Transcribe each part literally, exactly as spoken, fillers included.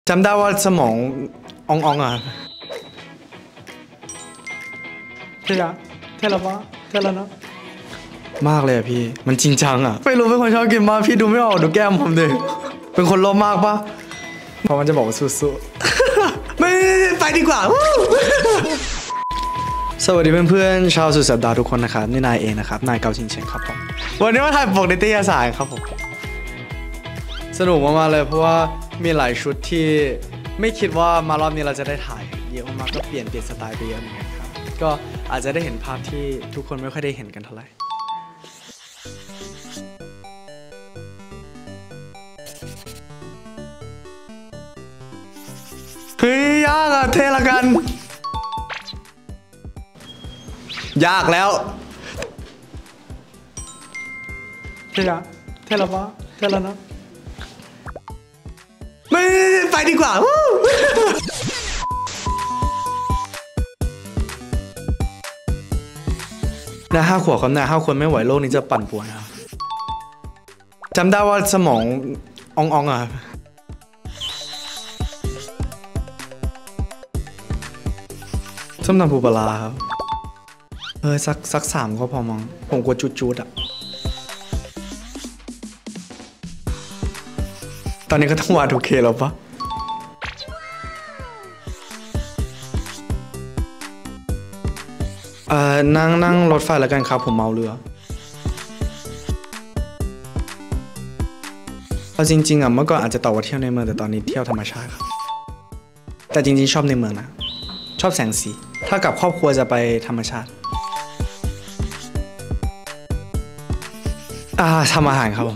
จำได้ว่าสมองอ่องๆอ่ะใช่ละใช่แล้วปะใช่แล้วเนาะมากเลยอะพี่มันจริงจังอ่ะไม่รู้เป็นคนชอบกินมากพี่ดูไม่ออกดูแก้มผมดิเป็นคนโลภมากปะเพราะมันจะบอกว่าสู้ๆไม่ไปดีกว่าสวัสดีเพื่อนๆชาวสุดสัปดาห์ทุกคนนะครับนี่นายเองนะครับนายเกาชิงเชงครับผมวันนี้มาถ่ายปกนิตยสารครับผมสนุกมากๆเลยเพราะว่ามีหลายชุดที่ไม่คิดว่ามารอบนี้เราจะได้ถ่ายเยอะมากๆก็เปลี่ยนเปลี่ยนสไตล์ไปเยอะเหมือนกันครับก็อาจจะได้เห็นภาพที่ทุกคนไม่ค่อยได้เห็นกันเท่าไหร่เฮ้ยยากอะเทละกันยากแล้วเทละเทละปะเทละนะไม่ไปดีกว่านะห้าขวบครับนะห้าคนไม่ไหวโลกนี้จะปั่นป่วนครับจำได้ว่าสมองอ่องๆอ่ะส้มตำปูปลาครับเออสักสักสามก็พอมั้งผมกลัวจุดๆอ่ะตอนนี้ก็ต้องวาดโอเคแล้วปะเอ่อนั่งนั่งรถไฟแล้วกันครับผมเมาเรือเอาจริงๆอ่ะเมื่อก่อนอาจจะตอบว่าเที่ยวในเมืองแต่ตอนนี้เที่ยวธรรมชาติครับแต่จริงๆชอบในเมืองนะชอบแสงสีถ้ากับครอบครัวจะไปธรรมชาติอ่าทำอาหารครับผม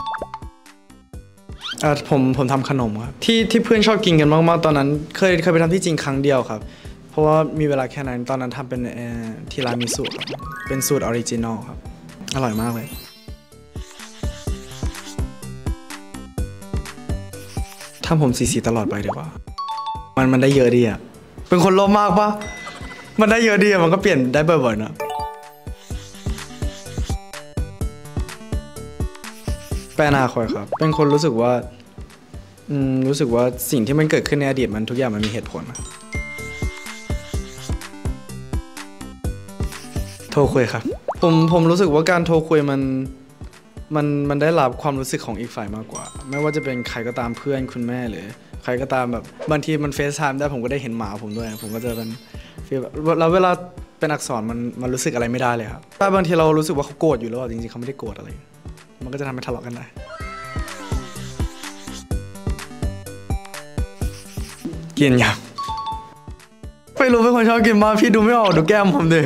อ่าผมผมทำขนมครับที่ที่เพื่อนชอบกินกันมากๆตอนนั้นเคยเคยไปทำที่จริงครั้งเดียวครับเพราะว่ามีเวลาแค่นั้นตอนนั้นทำเป็นทีรามิสุครับเป็นสูตรออริจินอลครับอร่อยมากเลยทำผมสีสีตลอดไปดีกว่ามันมันได้เยอะดีอ่ะเป็นคนโลภมากปะมันได้เยอะดีอ่ะมันก็เปลี่ยนได้บ่อยๆนะแปลนาคอยครับเป็นคนรู้สึกว่าอืมรู้สึกว่าสิ่งที่มันเกิดขึ้นในอดีตมันทุกอย่างมันมีเหตุผลนะโทรคุยครับผมผมรู้สึกว่าการโทรคุยมันมันมันได้รับความรู้สึกของอีกฝ่ายมากกว่าไม่ว่าจะเป็นใครก็ตามเพื่อนคุณแม่หรือใครก็ตามแบบบางทีมันเฟซไทม์ได้ผมก็ได้เห็นหมาผมด้วยผมก็จะเป็นฟีลแบบแล้วเวลาเป็นอักษรมันมันรู้สึกอะไรไม่ได้เลยครับถ้าบางทีเรารู้สึกว่าเขาโกรธอยู่แล้วจริงๆเขาไม่ได้โกรธอะไรมันก็จะทำให้ทะเลาะกันได้กินยังไม่รู้เป็นคนชอบกินมากพี่ดูไม่ออกดูแก้มผมดิ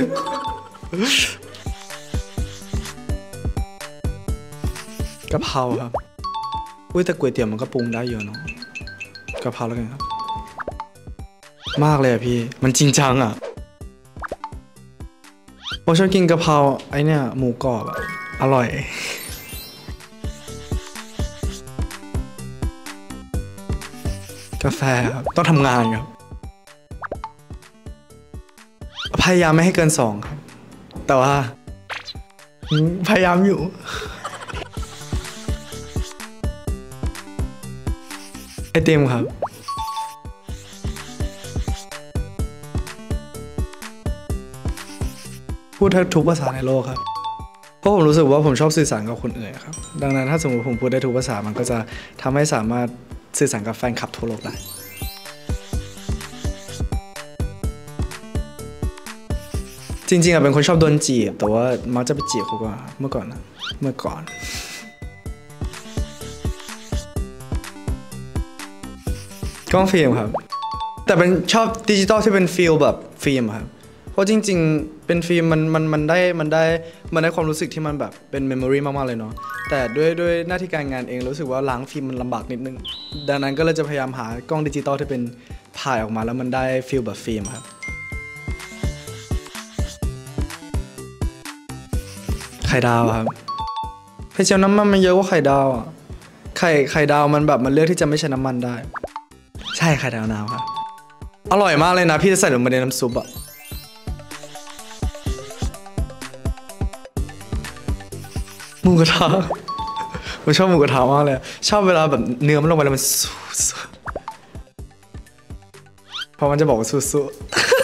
กะเพราครับอุ้ยแต่ก๋วยเตี๋ยวมันก็ปรุงได้เยอะเนาะกะเพราแล้วกันครับมากเลยอะพี่มันจริงจังอะผมชอบกินกะเพราไอเนี่ยหมูกรอบอะอร่อยกาแฟครับต้องทำงานครับพยายามไม่ให้เกินสองครับแต่ว่าพยายามอยู่ไอติมครับพูดทุกภาษาในโลกครับเพราะผมรู้สึกว่าผมชอบสื่อสารกับคนอื่นครับดังนั้นถ้าสมมติผมพูดได้ทุกภาษามันก็จะทำให้สามารถสื่อสารกับแฟนคลับทั่วโลกได้จริงๆอะเป็นคนชอบโดนจีบแต่ว่ามักจะไปจีบเขากว่าเมื่อก่อนนะเมื่อก่อนกล้องฟิล์มครับแต่เป็นชอบดิจิตอลที่เป็นฟิลแบบฟิล์มครับเพราะจริงๆเป็นฟิล์มมันมันมันได้มันได้มันได้ความรู้สึกที่มันแบบเป็นเมมโมรีมากๆเลยเนาะแต่ด้วยด้วยหน้าที่การงานเองรู้สึกว่าล้างฟิล์มมันลำบากนิดนึงดังนั้นก็เลยจะพยายามหากล้องดิจิตอลที่เป็นถ่ายออกมาแล้วมันได้ฟิลแบบฟิล์มครับไข่ดาวครับไข่เจียวน้ำมันมันเยอะกว่าไข่ดาวอ่ะไข่ไข่ดาวมันแบบมันเลือกที่จะไม่ใช้น้ำมันได้ใช่ไข่ดาวน้ำครับอร่อยมากเลยนะพี่จะใส่ลงไปในน้ำซุปอ่ะหมูกระทะผมชอบหมูกระทะมากเลยชอบเวลาแบบเนื้อมันลงไปแล้วมันเพราะมันจะบอกว่าสู้